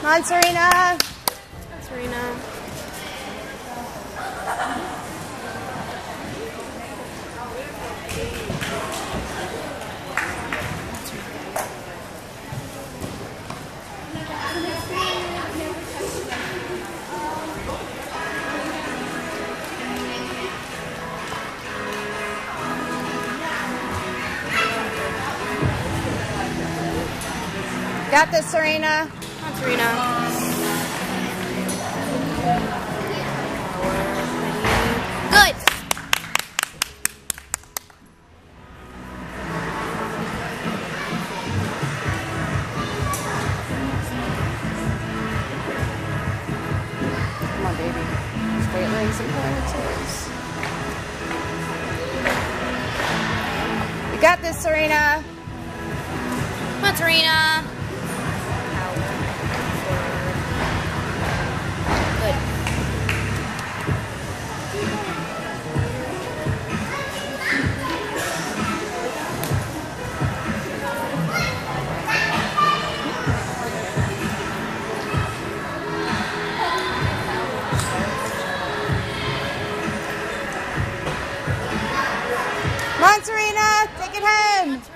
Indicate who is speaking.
Speaker 1: Come on, Serena.
Speaker 2: Serena.
Speaker 1: Got this, Serena.
Speaker 2: Come on, Serena. Good.
Speaker 1: Come on, baby. Straight legs and pointed toes. You got this, Serena.
Speaker 2: Come on, Serena. Good.
Speaker 1: Come on, Serena. Take it home.